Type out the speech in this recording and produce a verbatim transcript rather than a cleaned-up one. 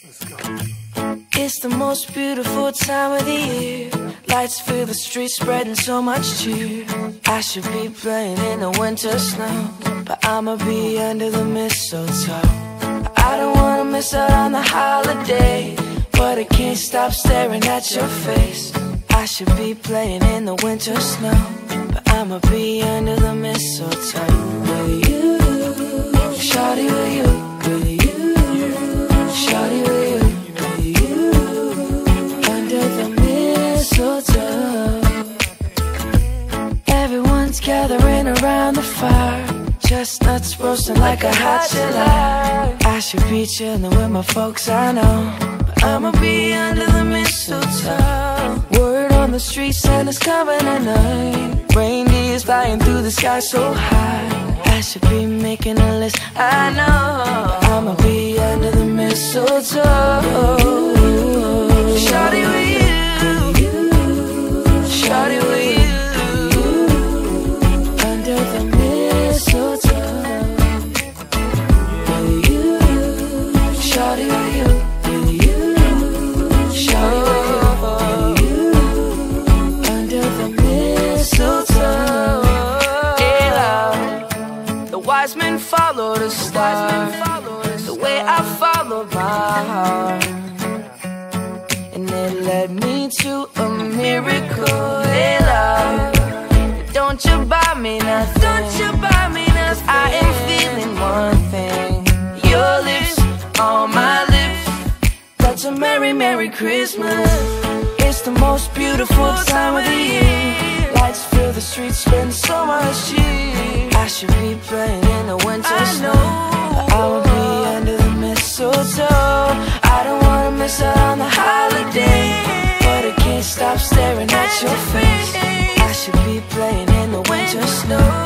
Let's go. It's the most beautiful time of the year. Lights fill the streets, spreading so much cheer. I should be playing in the winter snow, but I'ma be under the mistletoe. I don't wanna miss out on the holiday, but I can't stop staring at your face. I should be playing in the winter snow, but I'ma be under the mistletoe. With you, shawty, with you, with you, shawty, with you, with you, under the mistletoe. Everyone's gathering around the fire, chestnuts roasting like a hot July. I should be chilling with my folks, I know, but I'ma be under the mistletoe. Word on the street, Santa's coming tonight. Reindeer's flying through the sky so high. I should be making a list, I know, but I'ma be under the mistletoe. Shawty with you, shawty with you, under the mistletoe. With you, shawty with you, with you, shawty with you, under the mistletoe. Hey love, the wise men follow the star, the way I followed my heart, and it led me to a miracle. Hey love, don't you buy me nothing, don't you buy me nothing. I am feeling one thing, your lips on my lips. That's a merry, merry Christmas. It's the most beautiful time of the year. Lights fill the streets, spend so much cheer. I should be playing in the winter snow, but I will be under the mistletoe. I don't wanna miss out on the holiday, but I can't stop staring at your face. I should be playing in the winter snow.